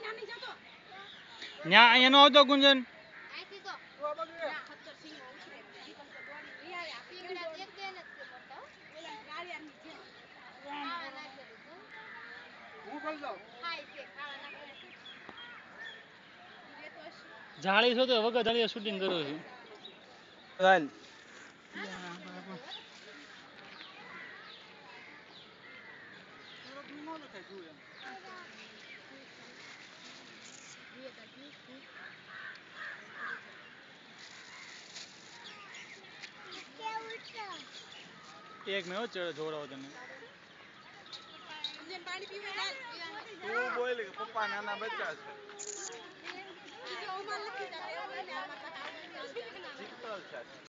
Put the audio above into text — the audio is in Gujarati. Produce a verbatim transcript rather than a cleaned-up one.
ન્યા અહીંયા નો આવતો ગુંજન જાળી છો તો વગર જાળીએ શૂટિંગ કરું છું હાલ એક મેં જોડાવો તમે તું બોલ કે પપ્પા નાના બચ્ચા છે